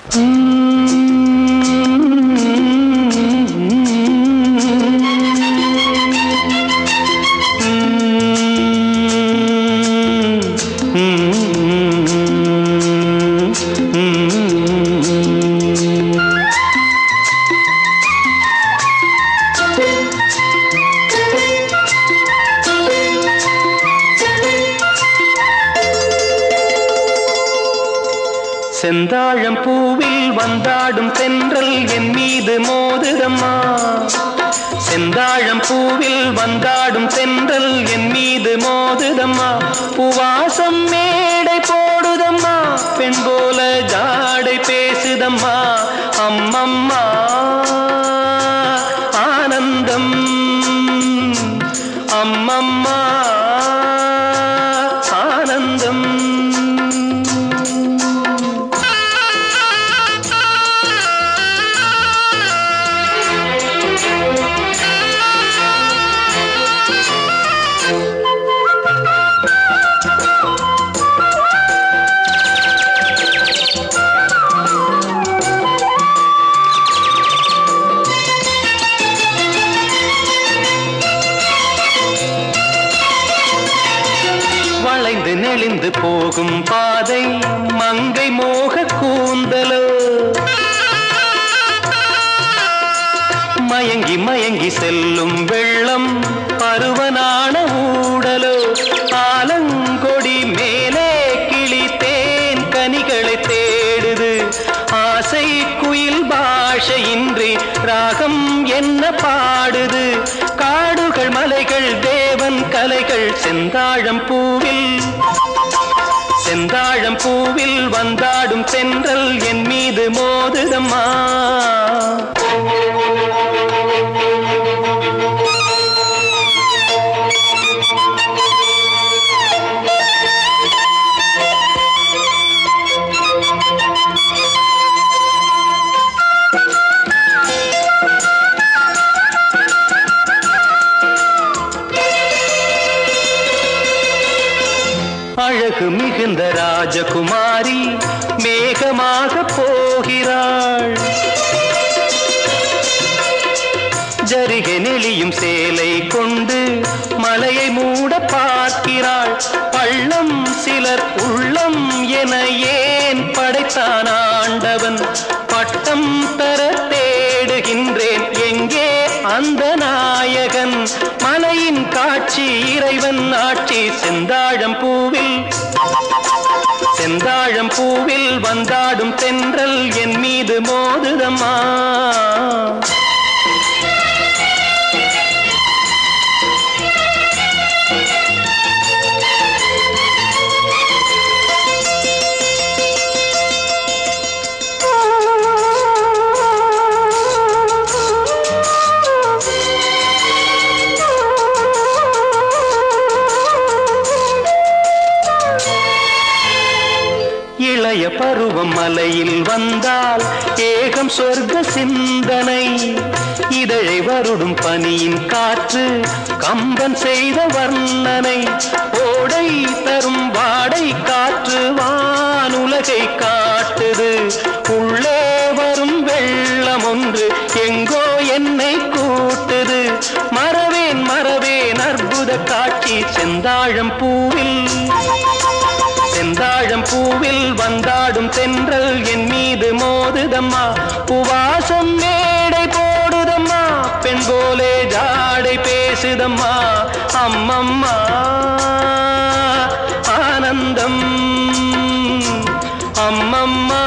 செந்தாழம் பூவில் வந்தாடும் தென்றல் என் மீது மோதுதம்மா. செந்தாழம் பூவில் வந்தாடும் தென்றல் என் மீது மோதுதம்மா. பூவாசம் மேடை போடுதம்மா, பெண் போல ஜாடை பேசுதம்மா. அம்மம்மா ஆனந்தம், அம்மம்மா ஆனந்தம். வளைந்து நெளிந்து போகும் பாதை மங்கை மோக கூந்தலோ, மயங்கி மயங்கி செல்லும் வெள்ளம் பருவனான ஊடலோ. ஆலங்கொடி மேலே கிளி தேன் கனிகளை தேடுது, ஆசை குயில் பாஷையின்றி ராகம் என்ன பாடுது. காடுகள் மலைகள் தேவன் கலைகள் செந்தாழம் பூவில், செந்தாழம் பூவில் வந்தாடும் தென்றல் என் மீது மோதுதம்மா. அழகு மிகுந்த ராஜகுமாரி மேகமாக போகிறாள், ஜரிகை நெளியும் சேலை கொண்டு மலையை மூட பார்க்கிறாள். பள்ளம் சிலர் உள்ளம் என ஏன் படைத்தான் ஆண்டவன், பட்டம் தர தேடுகின்றேன் எங்கே அந்த நாயகன். மலையின் காட்சி இறைவன் ஆட்சி செந்தாழம் பூவில், செந்தாழம் பூவில் வந்தாடும் தென்றல் என் மீது மோதுதம்மா. இளைய பருவம் மலையில் வந்தால் ஏகம் சொர்க்க சிந்தனை, இதழை வருடும் பனியின் காற்று கம்பன் செய்த வர்ணனை. ஓடை தரும் வாடை காற்று வானுலகை காட்டுது, உள்ளே வரும் வெள்ளம் ஒன்று எங்கோ என்னை கூட்டுது. மறவேன் மறவேன் அற்புத காட்சி செந்தாழம் பூவில், செந்தாழம் பூவில் வந்தாடும் தென்றல் என் மீது மோதுதம்மா. பூவாசம் மேடை போடுதம்மா, பெண் போலே ஜாடை பேசுதம்மா. அம்மம்மா ஆனந்தம், அம்மம்மா